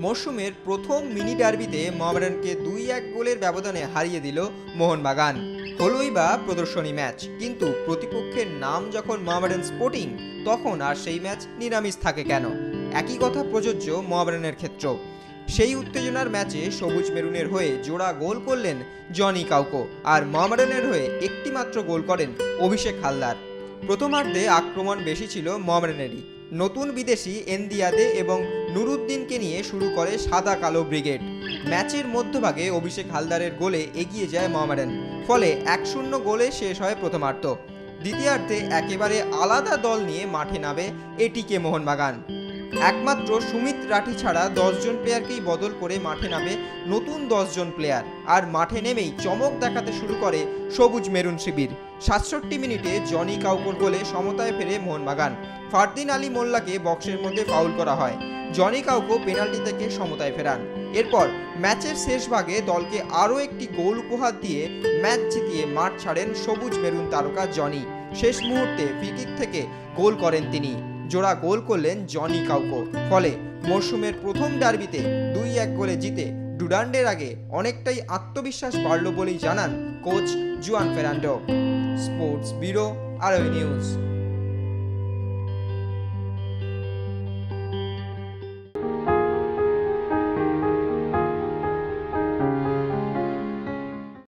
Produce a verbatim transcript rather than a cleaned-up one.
মরশুমের প্রথম মিনি ডার্বিতে মোহামেডানকে দুই এক গোলের ব্যবধানে হারিয়ে দিল মোহনবাগান। হলোই বা প্রদর্শনী ম্যাচ, কিন্তু প্রতিপক্ষের নাম যখন মোহামেডান স্পোর্টিং, তখন আর সেই ম্যাচ নিরামিষ থাকে কেন? একই কথা প্রযোজ্য মোহামেডানের ক্ষেত্রেও। সেই উত্তেজনার ম্যাচে সবুজ মেরুনের হয়ে জোড়া গোল করলেন জনি কাউকো, আর মোহামেডানের হয়ে একটি মাত্র গোল করেন অভিষেক হালদার। প্রথমার্ধে আক্রমণ বেশি ছিল মোহামেডানেরই। নতুন বিদেশি এনদিয়াদে এবং নুরুদ্দিনকে নিয়ে শুরু করে সাদা কালো ব্রিগেড। ম্যাচের মধ্যভাগে অভিষেক হালদারের গোলে এগিয়ে যায় মোহামেডান, ফলে এক শূন্য গোলে শেষ হয় প্রথমার্ধ। দ্বিতীয়ার্ধে একেবারে আলাদা দল নিয়ে মাঠে নামে এটিকে মোহনবাগান। একমাত্র সুমিত রাঠি ছাড়া দশজন প্লেয়ারকেই বদল করে মাঠে নামে নতুন দশজন প্লেয়ার, আর মাঠে নেমেই চমক দেখাতে শুরু করে সবুজ মেরুন শিবির। সাতষট্টি মিনিটে জনি কাউকোর গোলে সমতায় ফেরে মোহনবাগান। ফারদিন আলী মোল্লাকে বক্সের মধ্যে ফাউল করা হয়। জনি কাউকো পেনাল্টি থেকে সমতায় ফেরান। এরপর ম্যাচের শেষ ভাগে দলকে আরও একটি গোল উপহার দিয়ে ম্যাচ জিতিয়ে মাঠ ছাড়েন সবুজ মেরুন তারকা জনি। শেষ মুহূর্তে ফ্রিকিক থেকে গোল করেন তিনি। জোড়া গোল করলেন জনি কাউকো। ফলে মরশুমের প্রথম ডার্বিতে দুই এক গোলে জিতে ডুরান্ডের আগে অনেকটাই আত্মবিশ্বাস বাড়ল বলেই জানান coach Juan Ferrando. Sports bureau, আরওই নিউজ।